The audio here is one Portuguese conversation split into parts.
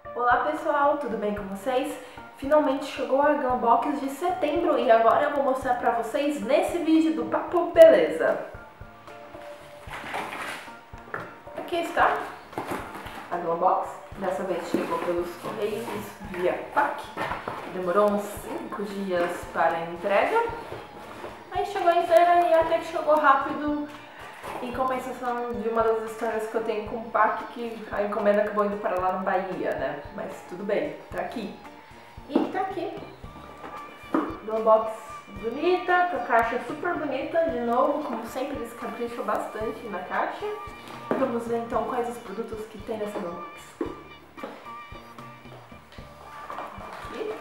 Olá pessoal, tudo bem com vocês? Finalmente chegou a Gunbox de setembro e agora eu vou mostrar pra vocês nesse vídeo do Papo Beleza. Aqui está a Gunbox, dessa vez chegou pelos correios via PAC, demorou uns 5 dias para a entrega, mas chegou inteira e até que chegou rápido. Em compensação de uma das histórias que eu tenho com o PAC, que a encomenda acabou indo para lá na Bahia, né? Mas tudo bem, tá aqui. E tá aqui. Uma box bonita, com a caixa super bonita. De novo, como sempre, eles capricham bastante na caixa. Vamos ver então quais os produtos que tem nessa box. Aqui.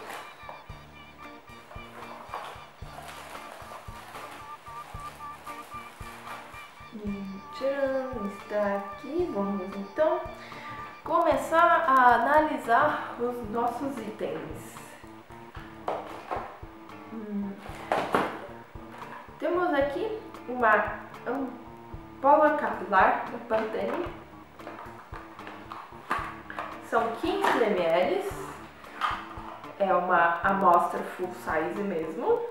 Tcharam, está aqui. Vamos então começar a analisar os nossos itens. Temos aqui uma ampola capilar da Pantene. São 15 ml. É uma amostra full size mesmo.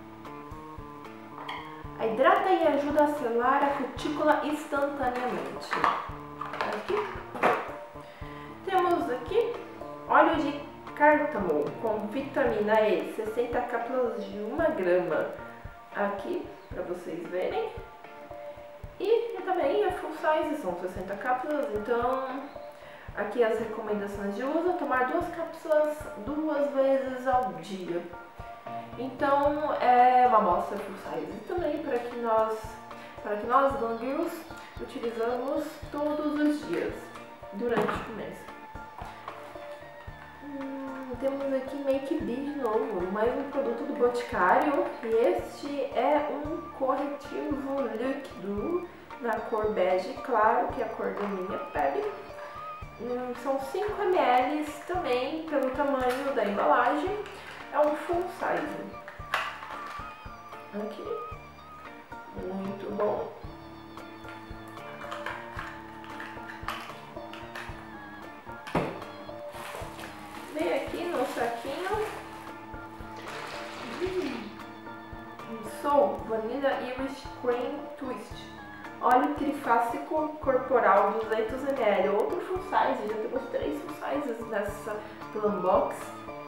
Hidrata e ajuda a selar a cutícula instantaneamente. Aqui. Temos aqui óleo de cártamo com vitamina E, 60 cápsulas de 1 grama. Aqui, para vocês verem. E também é full size, são 60 cápsulas, então aqui as recomendações de uso: tomar 2 cápsulas 2 vezes ao dia. Então é uma amostra full size também para que nós Gun Girls utilizamos todos os dias durante o mês. Temos aqui Make Be de novo, mais um produto do Boticário, e este é um corretivo líquido na cor bege claro, que é a cor da minha pele. São 5 ml também, pelo tamanho da embalagem. É um full size. Aqui. Muito bom. Vem aqui no saquinho. Sou Vanilla Irish Cream Twist. Óleo trifásico corporal 200 ml. Outro full size. Já temos 3 full sizes nessa Gunbox.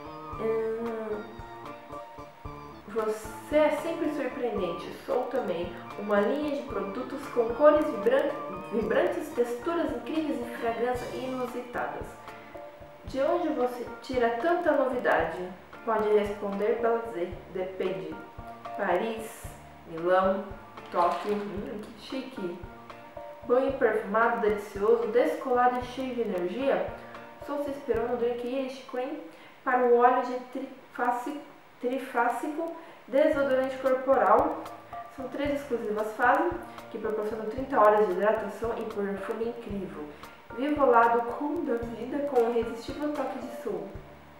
Você é sempre surpreendente. Sou também uma linha de produtos com cores vibrantes, texturas incríveis e fragrâncias inusitadas. De onde você tira tanta novidade? Pode responder pela dizer, depende. Paris, Milão, Tóquio, que chique. Banho perfumado, delicioso, descolado e cheio de energia. Só se esperou no Drink Irish Cream para o óleo de trifásico desodorante corporal. São 3 exclusivas fases que proporcionam 30 horas de hidratação e perfume incrível. Viva o lado cool da vida com um irresistível toque de soul.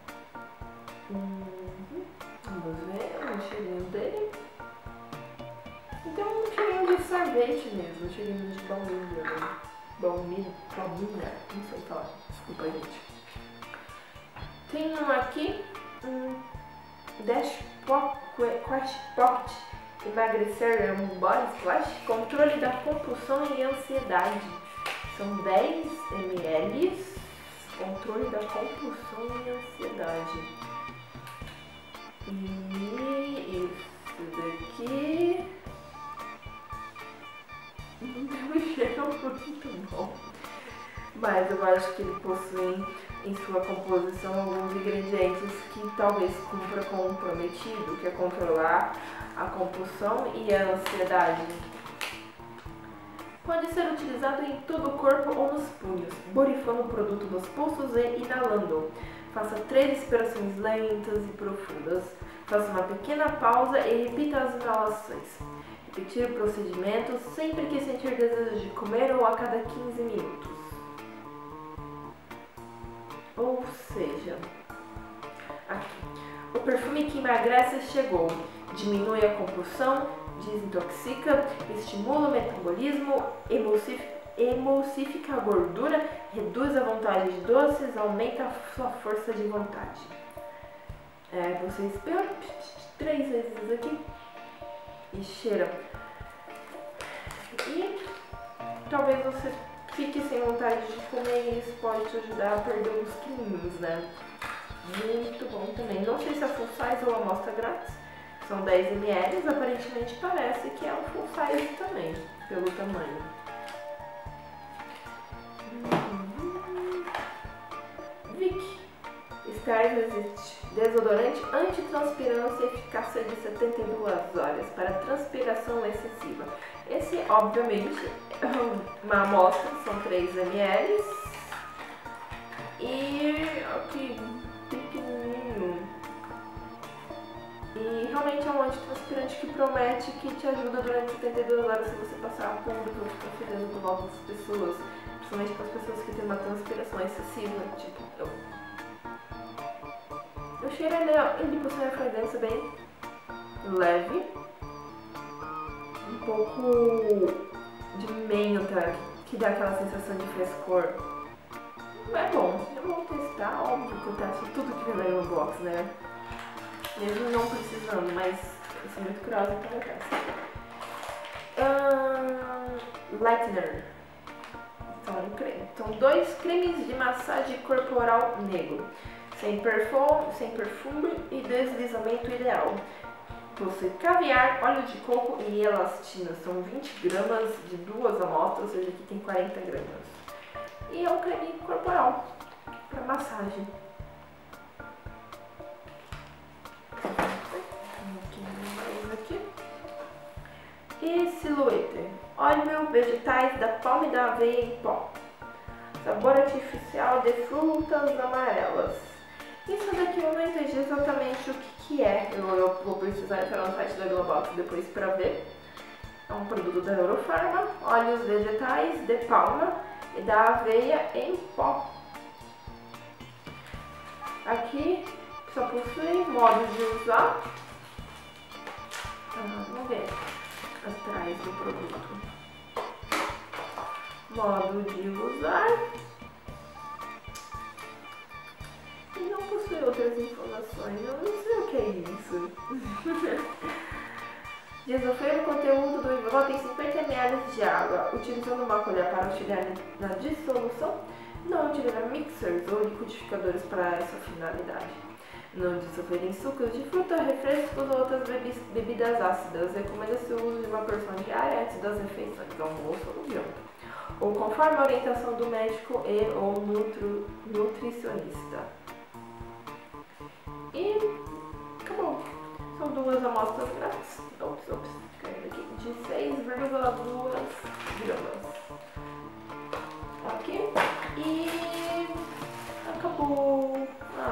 Vamos ver o cheirinho dele. Então um cheirinho de sorvete mesmo, um cheirinho de baunilha, não sei falar, desculpa gente. Tem um aqui, Dash Pocket Emagrecer Body Splash, controle da compulsão e ansiedade. São 10 ml, controle da compulsão e ansiedade. E isso daqui não tem um cheiro muito bom, mas eu acho que ele possui em sua composição alguns ingredientes que talvez cumpra com o prometido, que é controlar a compulsão e a ansiedade. Pode ser utilizado em todo o corpo ou nos punhos, borrifando o produto nos pulsos e inalando. Faça 3 respirações lentas e profundas. Faça uma pequena pausa e repita as inalações. Repetir o procedimento sempre que sentir desejo de comer ou a cada 15 minutos. Ou seja, aqui, o perfume que emagrece chegou, diminui a compulsão, desintoxica, estimula o metabolismo, emulsifica a gordura, reduz a vontade de doces, aumenta a sua força de vontade. Você espera 3 vezes aqui e cheira. E talvez você fique sem vontade de comer e isso pode te ajudar a perder uns quilinhos, né? Muito bom também. Não sei se é full size ou amostra grátis. São 10 ml, aparentemente parece que é um full size também, pelo tamanho. Vick Star Resist, desodorante antitranspirância e eficácia de 72 horas para transpiração excessiva. Esse, obviamente, é uma amostra, são 3 ml. E aqui, pequenininho. E realmente é um antitranspirante que promete que te ajuda durante 72 horas se você passar a público ou ficar fedendo com novas pessoas. Principalmente para as pessoas que têm uma transpiração excessiva, tipo eu. O cheiro ele possui uma fragrância bem leve, um pouco de menta, que dá aquela sensação de frescor. É bom, eu vou testar, óbvio que eu testo tudo que vem no box, né? Mesmo não precisando, mas eu sou muito curiosa, então eu testo. Lightener. São 2 cremes de massagem corporal negro. Sem perfume e deslizamento ideal. Possui caviar, óleo de coco e elastina. São 20 gramas de 2 amostras, ou seja, aqui tem 40 gramas. E é um creme corporal para massagem. Aqui. E Silhouette. Óleo vegetais da palma e da aveia em pó. Sabor artificial de frutas amarelas. Isso daqui eu não entendi exatamente o que é. Eu vou precisar entrar no site da Globox depois para ver. É um produto da Eurofarma. Óleos vegetais de palma e da aveia em pó. Aqui só possui modo de usar. Vamos ver atrás do produto. Modo de usar. E não possui outras informações. Eu não sei o que é isso. Desofer o conteúdo do envelope em 50 ml de água, utilizando uma colher para auxiliar na dissolução. Não utilizar mixers ou liquidificadores para essa finalidade. Não dissolver em sucos de fruta, refrescos ou outras bebidas ácidas. Recomenda-se o uso de uma porção diária antes das refeições, almoço ou janta, ou conforme a orientação do médico e ou nutricionista. E acabou. São 2 amostras grátis. Caindo aqui de 6,2 gramas. Aqui. E acabou.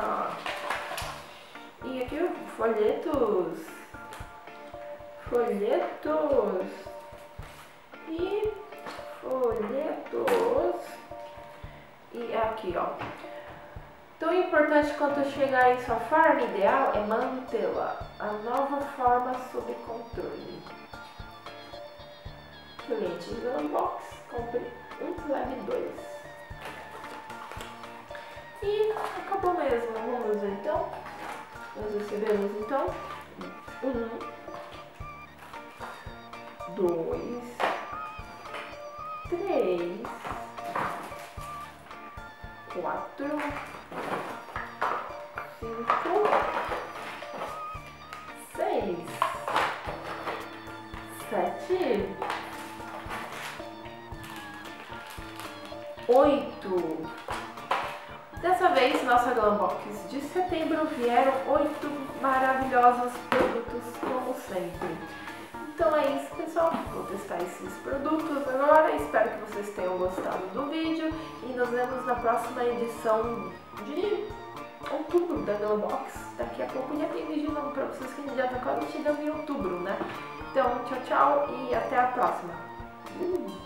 E aqui folhetos. E folhetos. E aqui, ó. Tão importante quanto chegar em sua forma ideal é mantê-la. A nova forma sob controle. Cliente em Unbox, compre 1, leve 2. E acabou mesmo. Vamos ver então. Nós recebemos então 1, 2, 3, 4, 5, 6, 7, 8. Dessa vez, nossa Glambox de setembro vieram 8 maravilhosos produtos, como sempre. Então é isso, pessoal. Vou testar esses produtos agora. Espero que vocês tenham gostado do vídeo e nos vemos na próxima edição de outubro da Glambox. Daqui a pouco já tem vídeo novo pra vocês, que já tá quase chegando em outubro, né? Então, tchau, tchau e até a próxima.